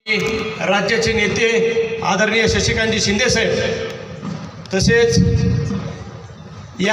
राज्याचे नेते आदरणीय शशिकांतजी शिंदे साहेब तसेच या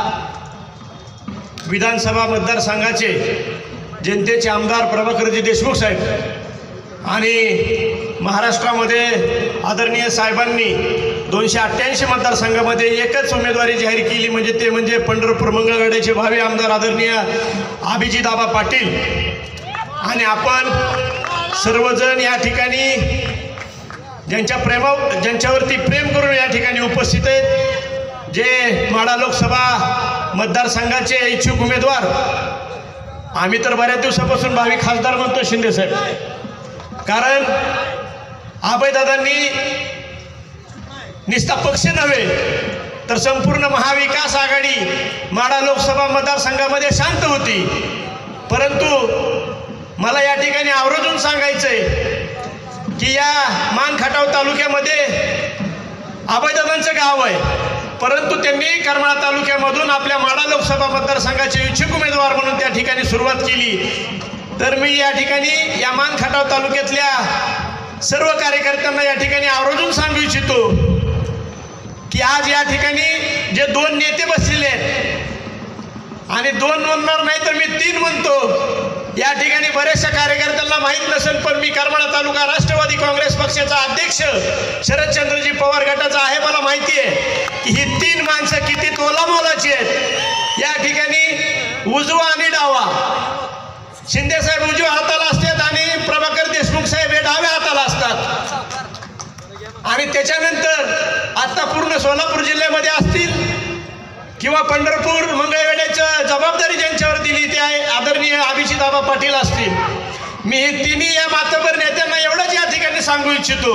विधानसभा मतदारसंघाचे जनतेचे आमदार प्रभाकरजी देशमुख साहेब आणि महाराष्ट्रामध्ये आदरणीय साहेबांनी 288 मतदारसंघामध्ये एकच उमेदवारी जाहीर केली म्हणजे पंढरपूर मंगळवेढ्याचे भावी आमदार आदरणीय अभिजितआबा पाटील। आणि आपण सर्वजण या ठिकाणी ज्यांच्यावरती प्रेम करून या ठिकाणी उपस्थित आहेत, जे माढा लोकसभा मतदारसंघाचे इच्छुक उमेदवार, आम्ही तर बऱ्याच दिवसापासून भावी खासदार म्हणतो शिंदे साहेब, कारण अभयदादांनी निस्ता पक्ष नव्हे तर संपूर्ण महाविकास आघाडी माढा लोकसभा मतदारसंघामध्ये शांत होती। परंतु मला या ठिकाणी आवर्जून सांगायचंय की या मानखटाव तालुक्यामध्ये अभयदादांचं गाव आहे, परंतु त्यांनी करमाळा तालुक्यामधून आपल्या माढा लोकसभा मतदारसंघाचे इच्छुक उमेदवार म्हणून त्या ठिकाणी सुरुवात केली। तर मी या ठिकाणी या मानखटाव तालुक्यातल्या सर्व कार्यकर्त्यांना या ठिकाणी आवर्जून सांगू इच्छितो की आज या ठिकाणी जे 2 नेते बसलेले आहेत आणि 2 म्हणणार नाही तर मी 3 म्हणतो। या ठिकाणी बऱ्याचशा कार्यकर्त्यांना माहीत नसेल, पण मी करमाळा तालुका राष्ट्रवादी काँग्रेस पक्षाचा अध्यक्ष शरदचंद्रजी पवार गटाचा आहे। मला माहिती आहे की ही 3 माणसं किती तोलामोलाची आहेत। या ठिकाणी उजवा आणि डावा, शिंदे साहेब उजव्या हाताला असतात आणि प्रभाकर देशमुख साहेब हे डाव्या हाताला असतात। आणि त्याच्यानंतर आता पूर्ण सोलापूर जिल्ह्यामध्ये असतील किंवा पंढरपूर मंगळवेढ्याची जबाबदारी ज्यांच्यावर दिली ते आहे आदरणीय अभिजितआबा पाटील असतील। मी हे तिन्ही या मातबर नेत्यांना एवढंच या ठिकाणी सांगू इच्छितो।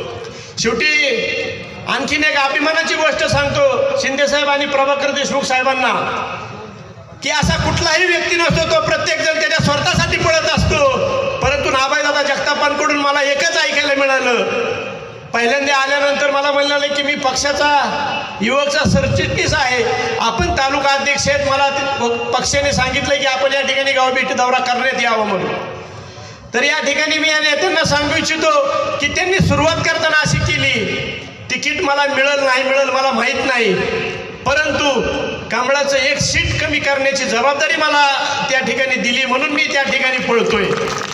शेवटी आणखीन एक अभिमानाची गोष्ट सांगतो शिंदे साहेब आणि प्रभाकर देशमुख साहेबांना की असा कुठलाही व्यक्ती नसतो, तो प्रत्येक जण त्याच्या स्वार्थासाठी पळत असतो, परंतु अभयदादा जगतापांकडून मला एकच ऐकायला मिळालं। पहिल्यांदा आल्यानंतर मला म्हणाले की मी पक्षाचा युवकचा सरचिटणीस आहे, आपण तालुका अध्यक्ष आहेत, मला पक्षाने सांगितलं की आपण या ठिकाणी गावभेटी दौरा करण्यात यावा म्हणून। तर या ठिकाणी मी या नेत्यांना सांगू इच्छितो की त्यांनी सुरुवात करताना अशी केली, तिकीट मला मिळेल नाही मिळेल मला माहीत नाही, परंतु कमळाचं 1 सीट कमी करण्याची जबाबदारी मला त्या ठिकाणी दिली म्हणून मी त्या ठिकाणी पळतोय।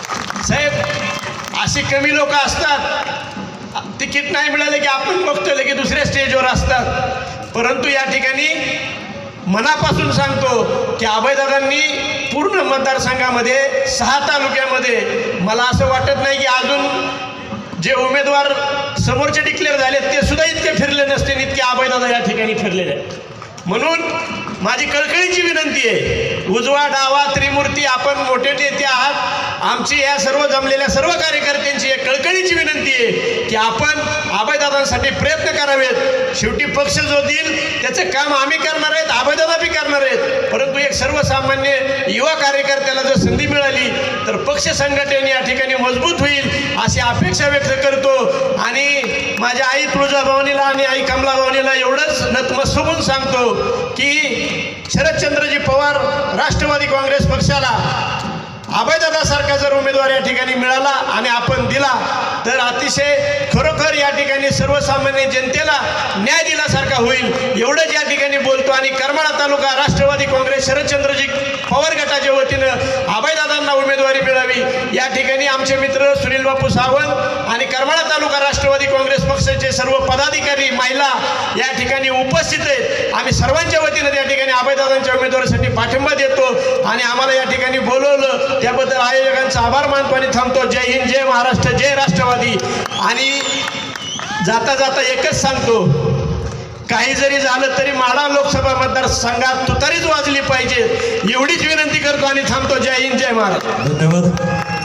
साहेब अशी कमी लोक असतात, तिकीट नाही मिळाले की आपण बघतोय की दुसऱ्या स्टेजवर असतात, परंतु या ठिकाणी मनापासून सांगतो की अभयदादांनी पूर्ण मतदारसंघामध्ये 6 तालुक्यामध्ये मला असं वाटत नाही की अजून जे उमेदवार समोरचे डिक्लेअर झाले ते सुद्धा इतके फिरले नसते इतके अभयदादा या ठिकाणी फिरलेले आहेत। म्हणून माझी कळकळीची विनंती आहे, उजवा डावा त्रिमूर्ती आपण मोठे नेते आहात, आमची या सर्व जमलेल्या सर्व कार्यकर्त्यांची एक कळकळीची विनंती आहे की आपण अभयदादांसाठी प्रयत्न करावेत। शेवटी पक्ष जो देईल त्याचं काम आम्ही करणार आहेत, अभयदादा बी करणार आहेत, परंतु एक सर्वसामान्य युवा कार्यकर्त्याला जर संधी मिळाली तर पक्ष संघटन या ठिकाणी मजबूत होईल अशी अपेक्षा व्यक्त करतो। आणि माझ्या आई तुळजाभवानीला आणि आई कमलाभवानीला एवढंच नतमस्तक सांगतो की शरदचंद्रजी पवार राष्ट्रवादी काँग्रेस पक्षाला अभयदादासारखा जर उमेदवार या ठिकाणी मिळाला आणि आपण दिला तर अतिशय खरोखर या ठिकाणी सर्वसामान्य जनतेला न्याय दिल्यासारखा होईल, एवढंच या ठिकाणी बोलतो। आणि करमाळा तालुका राष्ट्रवादी काँग्रेस शरदचंद्रजी पवार गटाच्या वतीनं अभयदादांना उमेदवारी मिळावी या ठिकाणी आमचे मित्र सुनील बापू सावंत आणि करमाळा तालुका राष्ट्रवादी काँग्रेस पक्षाचे सर्व पदाधिकारी महिला या ठिकाणी उपस्थित आहेत। आम्ही सर्वांच्या वतीनं त्या ठिकाणी अभयदादांच्या उमेदवारीसाठी पाठिंबा देतो आणि आम्हाला या ठिकाणी बोलवलं त्याबद्दल आयोजकांचा आभार मानतो आणि थांबतो। जय हिंद, जय महाराष्ट्र, जय राष्ट्रवादी। आणि जाता जाता एकच सांगतो, काही जरी झालं तरी माढा लोकसभा मतदारसंघात तुतारीच वाजली पाहिजे एवढीच विनंती करतो आणि थांबतो। जय हिंद, जय महाराष्ट्र। धन्यवाद।